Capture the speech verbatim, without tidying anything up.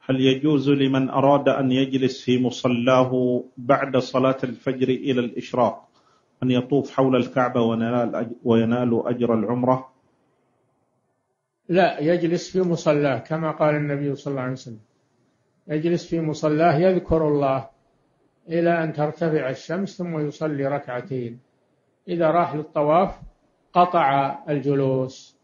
هل يجوز لمن أراد أن يجلس في مصلاه بعد صلاة الفجر إلى الإشراق أن يطوف حول الكعبة وينال أجر العمرة؟ لا، يجلس في مصلاه كما قال النبي صلى الله عليه وسلم، يجلس في مصلاه يذكر الله إلى أن ترتفع الشمس ثم يصلي ركعتين. إذا راح للطواف قطع الجلوس.